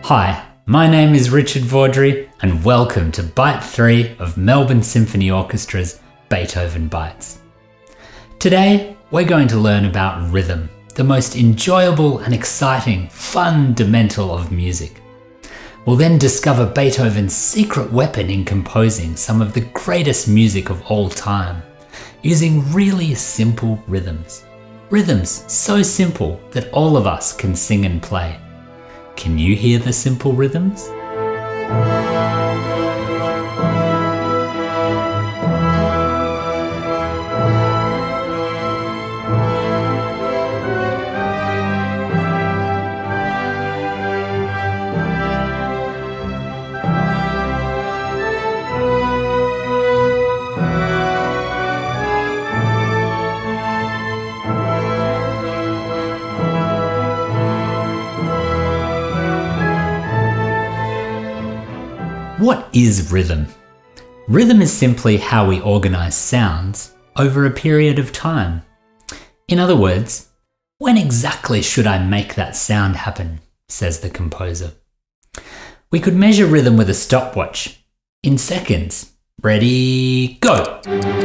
Hi, my name is Richard Vaudrey and welcome to Bite 3 of Melbourne Symphony Orchestra's Beethoven Bites. Today we're going to learn about rhythm, the most enjoyable and exciting fundamental of music. We'll then discover Beethoven's secret weapon in composing some of the greatest music of all time, using really simple rhythms. Rhythms so simple that all of us can sing and play. Can you hear the simple rhythms? What is rhythm? Rhythm is simply how we organize sounds over a period of time. In other words, when exactly should I make that sound happen, says the composer. We could measure rhythm with a stopwatch in seconds. Ready, go!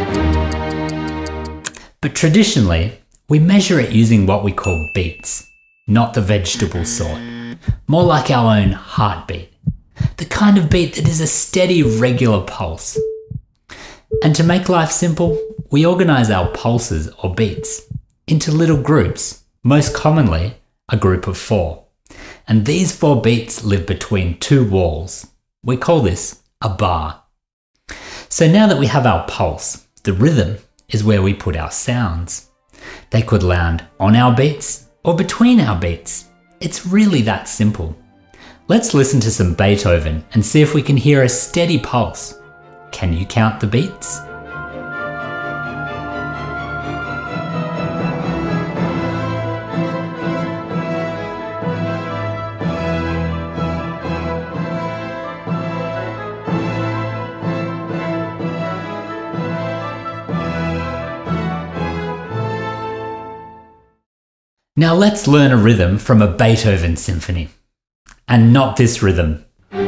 But traditionally, we measure it using what we call beats, not the vegetable sort, more like our own heartbeat. The kind of beat that is a steady, regular pulse. And to make life simple, we organise our pulses or beats into little groups, most commonly a group of 4. And these 4 beats live between 2 walls. We call this a bar. So now that we have our pulse, the rhythm is where we put our sounds. They could land on our beats or between our beats. It's really that simple. Let's listen to some Beethoven and see if we can hear a steady pulse. Can you count the beats? Now let's learn a rhythm from a Beethoven symphony. And not this rhythm.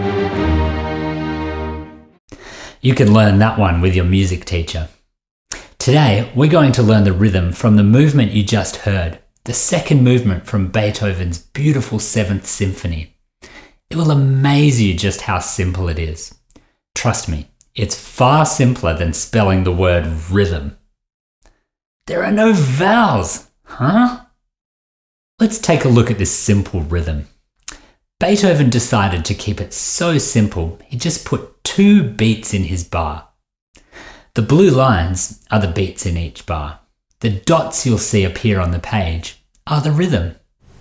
You can learn that one with your music teacher. Today, we're going to learn the rhythm from the movement you just heard, the second movement from Beethoven's beautiful 7th Symphony. It will amaze you just how simple it is. Trust me, it's far simpler than spelling the word rhythm. There are no vowels, huh? Let's take a look at this simple rhythm. Beethoven decided to keep it so simple, he just put 2 beats in his bar. The blue lines are the beats in each bar. The dots you'll see appear on the page are the rhythm.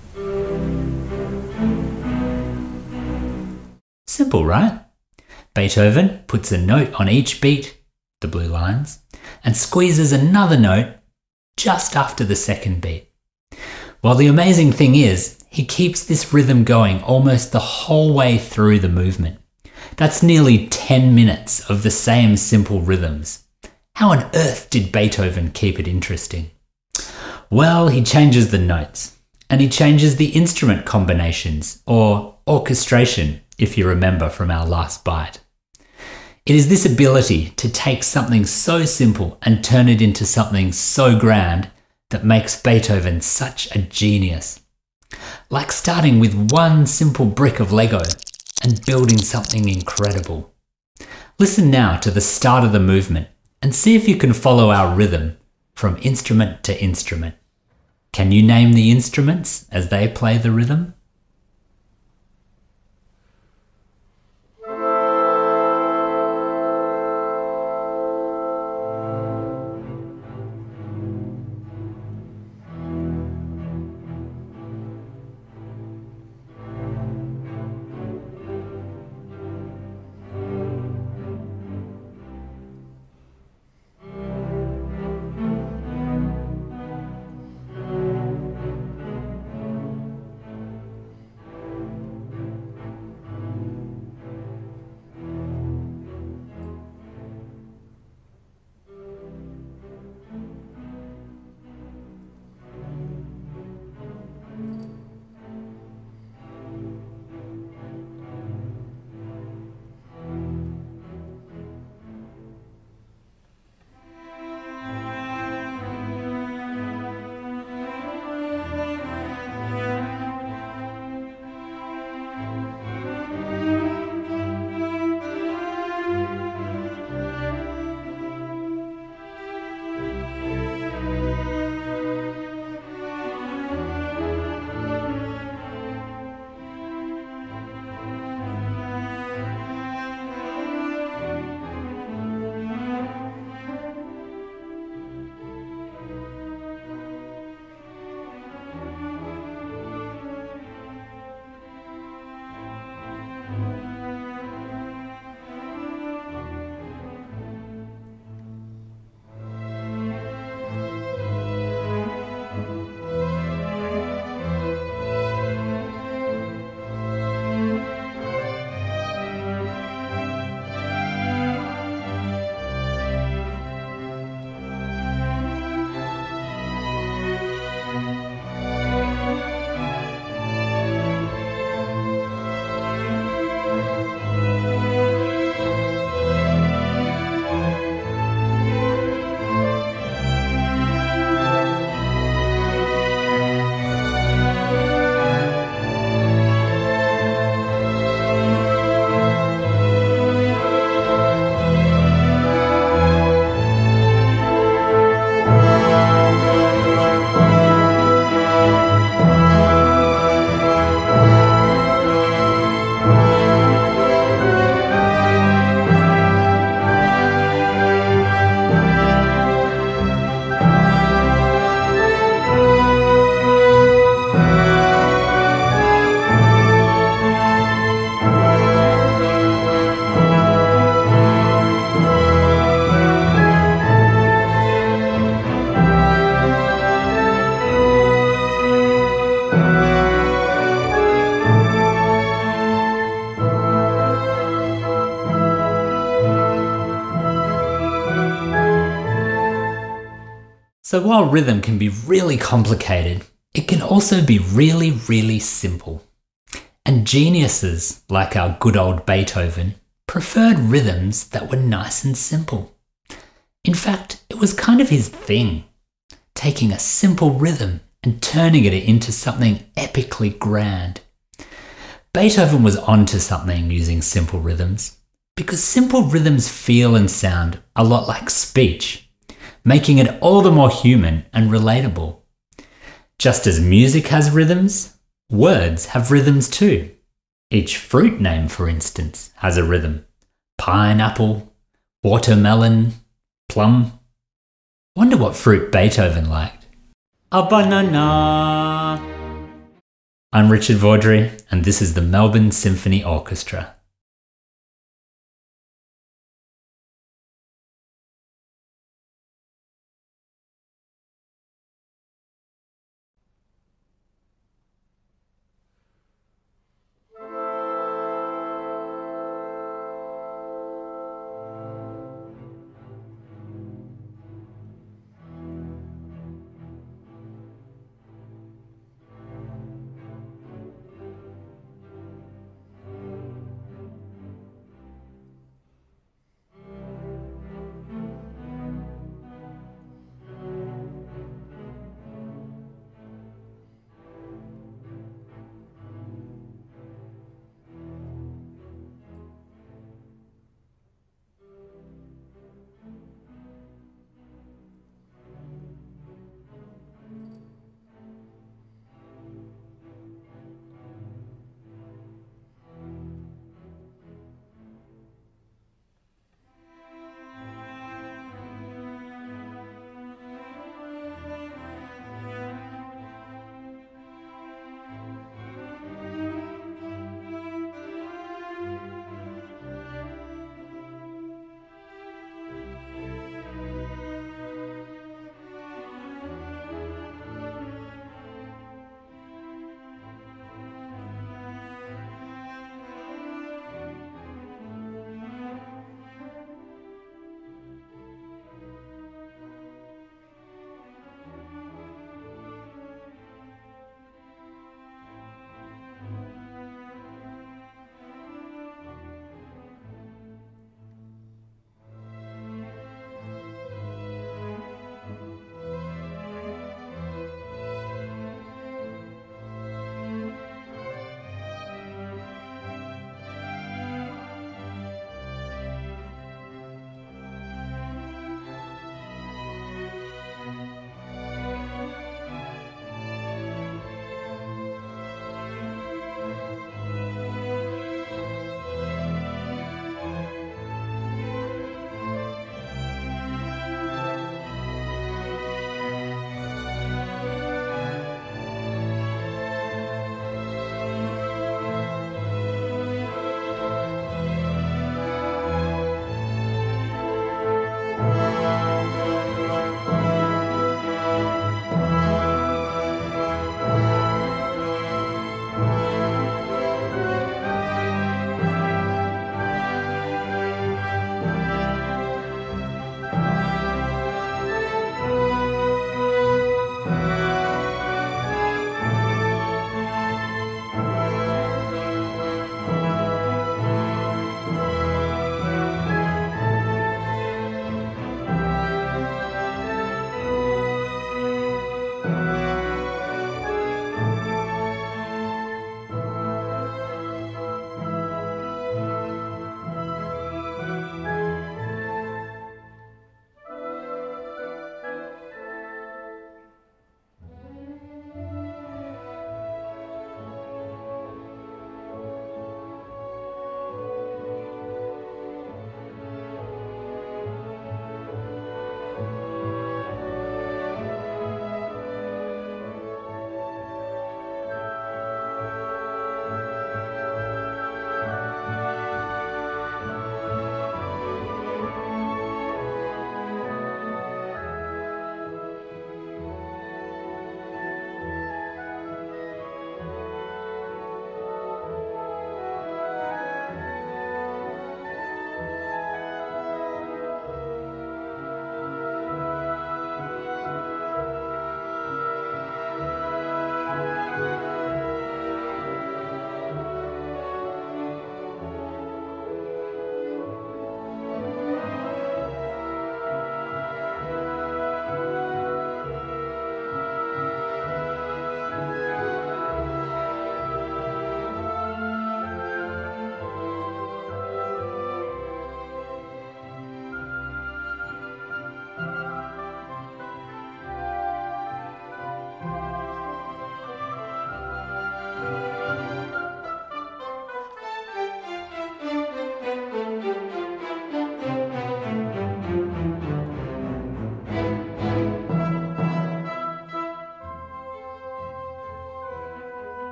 Simple, right? Beethoven puts a note on each beat, the blue lines, and squeezes another note just after the second beat. Well, the amazing thing is, he keeps this rhythm going almost the whole way through the movement. That's nearly 10 minutes of the same simple rhythms. How on earth did Beethoven keep it interesting? Well, he changes the notes, and he changes the instrument combinations, or orchestration, if you remember from our last bite. It is this ability to take something so simple and turn it into something so grand that makes Beethoven such a genius. Like starting with one simple brick of Lego and building something incredible. Listen now to the start of the movement and see if you can follow our rhythm from instrument to instrument. Can you name the instruments as they play the rhythm? So while rhythm can be really complicated, it can also be really, really simple. And geniuses, like our good old Beethoven, preferred rhythms that were nice and simple. In fact, it was kind of his thing, taking a simple rhythm and turning it into something epically grand. Beethoven was onto something using simple rhythms, because simple rhythms feel and sound a lot like speech, making it all the more human and relatable. Just as music has rhythms, words have rhythms too. Each fruit name, for instance, has a rhythm. Pineapple, watermelon, plum. Wonder what fruit Beethoven liked. A banana. I'm Richard Vaudrey, and this is the Melbourne Symphony Orchestra.